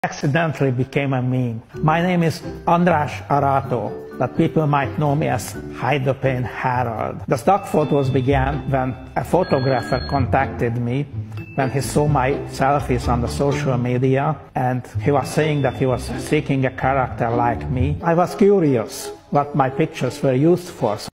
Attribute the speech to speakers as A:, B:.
A: accidentally became a meme. My name is András Arato, but people might know me as Hydroplane Harold. The stock photos began when a photographer contacted me when he saw my selfies on the social media, and he was saying that he was seeking a character like me. I was curious what my pictures were used for.